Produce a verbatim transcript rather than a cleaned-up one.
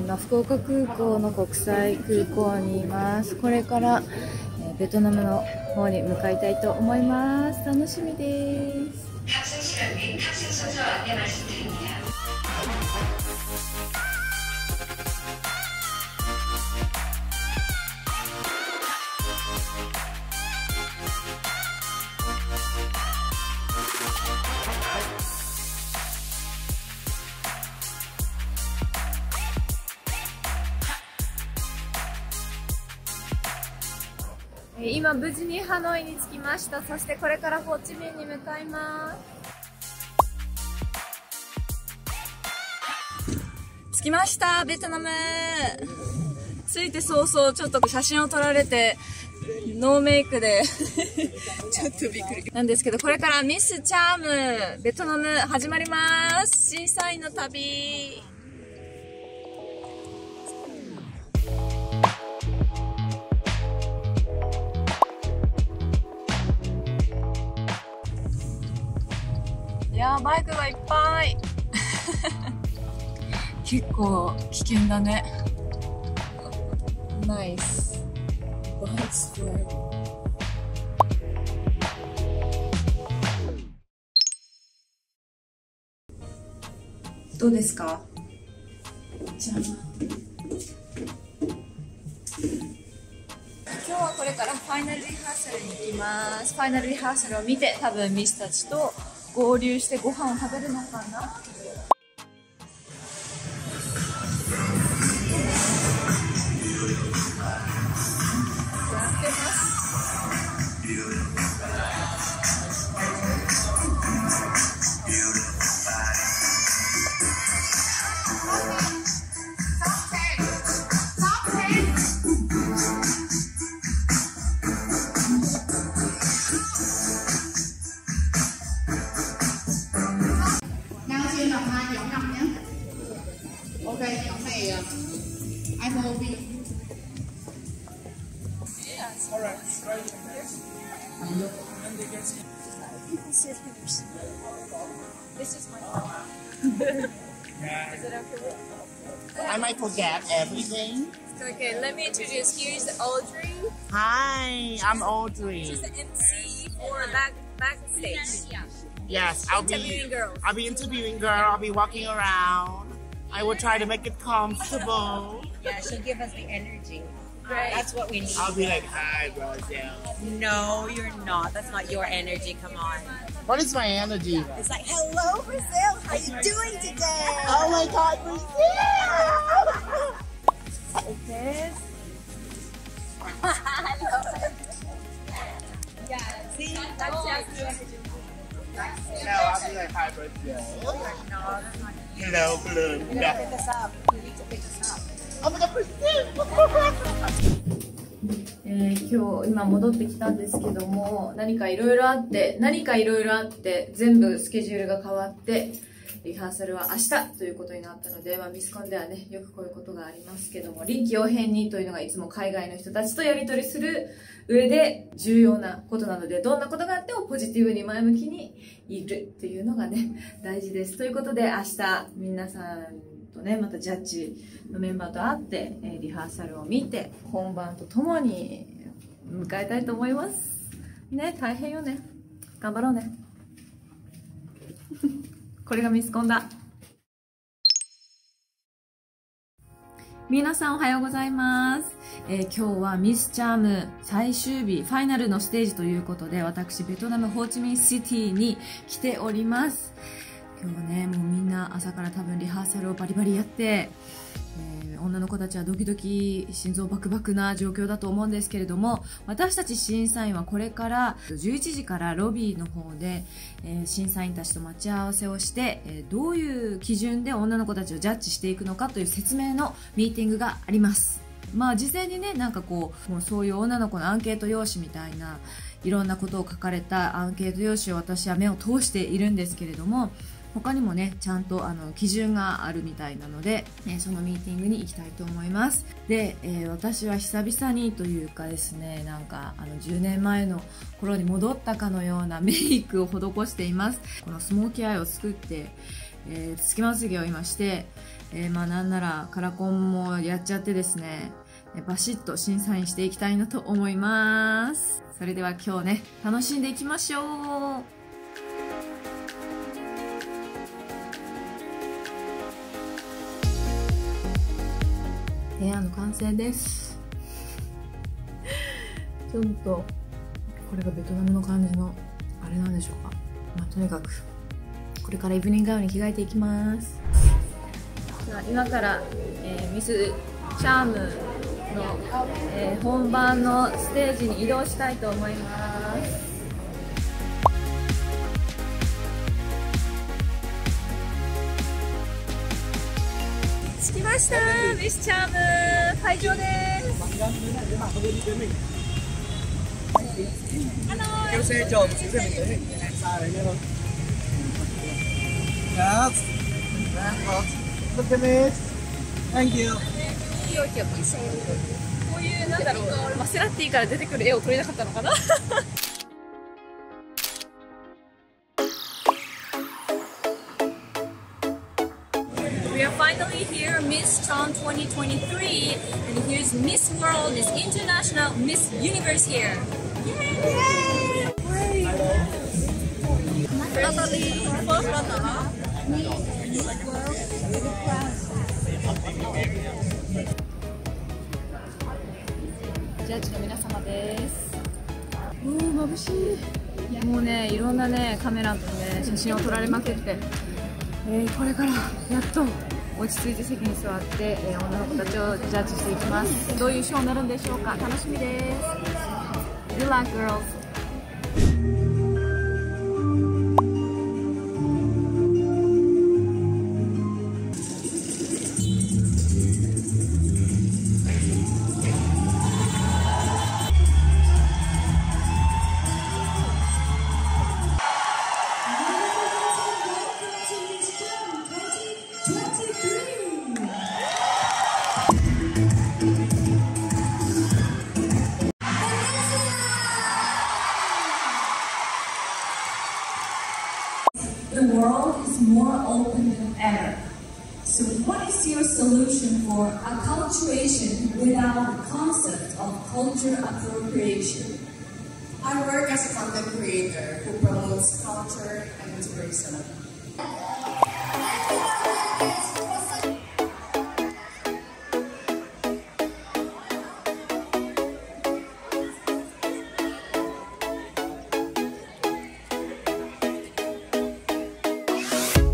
今福岡空港の国際空港にいます。これから、えー、ベトナムの方に向かいたいと思います。楽しみです。今無事にハノイに着きました。そしてこれからホーチミンに向かいます。着きました、ベトナム。着いて早々ちょっと写真を撮られてノーメイクでちょっとびっくりなんですけど、これからミスチャームベトナム始まります。審査員の旅。いやー、バイクがいっぱい結構危険だね。ナイスバイクスプレー。どうですか？じゃあ今日はこれからファイナルリハーサルに行きます。ファイナルリハーサルを見て、多分ミスたちと合流してご飯を食べるのかな。 I might forget everything. Okay, let me introduce. Here's Audrey. Hi, I'm Audrey. She's the M C for back backstage. Yes, I'll Interviewing be. girls. I'll be interviewing girl. I'll be walking around. I will try to make it comfortable. Yeah, she'll give us the energy. Right. That's what we need. I'll be like, hi, Roselle. No, you're not. That's not your energy. Come on. What is my energy? It's like, hello, Brazil. How you doing today? Oh my God, Brazil! Like this. Yeah, see? That's just the energy. No, I'll be like, hi, Brazil. No, that's not Hello, hello. You gotta Yeah. pick us up. You need to pick us up. Oh my God, Brazil! えー、今日今戻ってきたんですけども、何かいろいろあって何かいろいろあって全部スケジュールが変わってリハーサルは明日ということになったので、まあ、ミスコンではねよくこういうことがありますけども、臨機応変にというのがいつも海外の人たちとやり取りする上で重要なことなので、どんなことがあってもポジティブに前向きにいるっていうのがね大事です。ということで明日皆さんとねまたジャッジのメンバーと会って、えー、リハーサルを見て本番とともに迎えたいと思いますね。大変よね。頑張ろうねこれがミスコンだ。皆さんおはようございます、えー、今日はミスチャーム最終日ファイナルのステージということで、私ベトナムホーチミンシティに来ております。今日はねもうみんな朝から多分リハーサルをバリバリやって、えー、女の子たちはドキドキ心臓バクバクな状況だと思うんですけれども、私たち審査員はこれからじゅういちじからロビーの方で、えー、審査員たちと待ち合わせをして、えー、どういう基準で女の子たちをジャッジしていくのかという説明のミーティングがあります。まあ事前にねなんかこうもうそういう女の子のアンケート用紙みたいないろんなことを書かれたアンケート用紙を私は目を通しているんですけれども、他にもねちゃんとあの基準があるみたいなので、えー、そのミーティングに行きたいと思います。で、えー、私は久々にというかですね、なんかあのじゅうねんまえの頃に戻ったかのようなメイクを施しています。このスモーキーアイを作って、えー、つけまつげを今して、 えー、まあなんならカラコンもやっちゃってですね、バシッと審査員していきたいなと思います。それでは今日ね、楽しんでいきましょう。ヘアの完成です。ちょっとこれがベトナムの感じのあれなんでしょうか。まあとにかくこれからイブニングガウンに着替えていきます。じゃあ今から、えー、ミスチャームの、えー、本番のステージに移動したいと思います。着きました。ミスチャーム会場です。 kêu xe chờ một xíu để mình tới hình xa đấy nghe không? Yes. Look at me. Thank you. こういうなんだろう、マセラティから出てくる絵を撮れなかったのかな。We are finally here, Miss Chong twenty twenty-three, and here's Miss World, Miss International, Miss Universe here. Yay! Natalie, first runner. Miss World, really proud. ジャッジの皆様です。うー、眩しい。もうね、いろんなね、カメラとね、写真を撮られまくって、えー、これからやっと落ち着いて席に座って、えー、女の子たちをジャッジしていきます。どういうショーになるんでしょうか。楽しみです。Good luck, girls. The world is more open than ever. So what is your solution for acculturation without the concept of culture appropriation? I work as a content creator who promotes culture and inspiration.